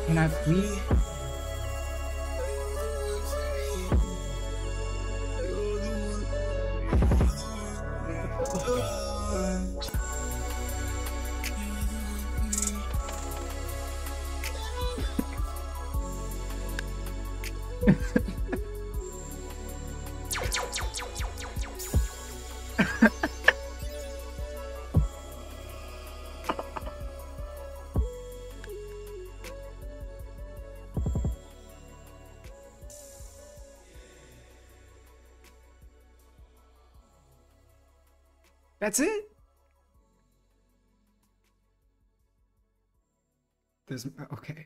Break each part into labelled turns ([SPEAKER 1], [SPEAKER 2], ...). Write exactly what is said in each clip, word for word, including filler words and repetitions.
[SPEAKER 1] Can I please? That's it? There's okay.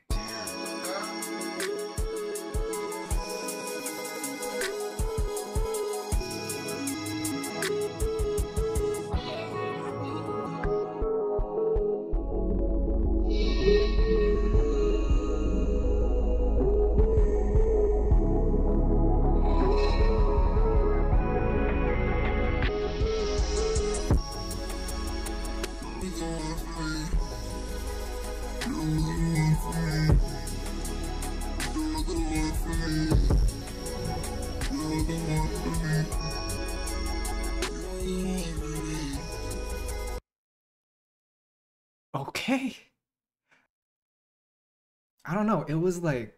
[SPEAKER 1] Okay. I don't know. It was like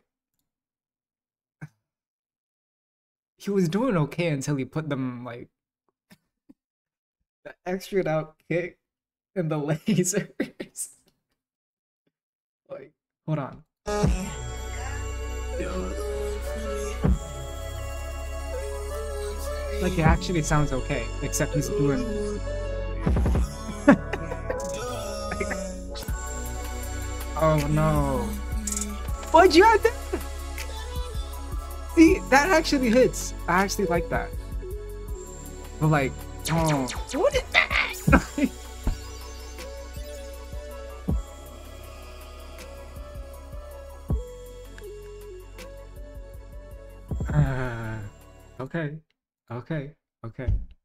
[SPEAKER 1] he was doing okay until he put them like the extra out kick and the lasers. Like, hold on. Like it actually sounds okay, except he's doing. Oh no! Why'd you add that? See, that actually hits. I actually like that. But like, oh, what is that? uh, okay, okay, okay.